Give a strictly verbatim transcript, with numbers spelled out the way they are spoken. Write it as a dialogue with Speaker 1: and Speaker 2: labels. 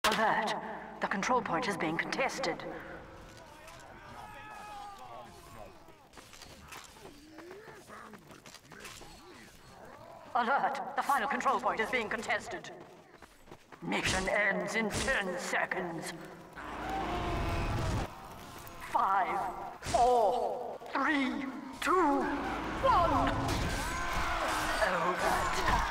Speaker 1: Alert! The control point is being contested. Alert! The final control point is being contested. Mission ends in ten seconds. Five, four, three, two, one. Overtime.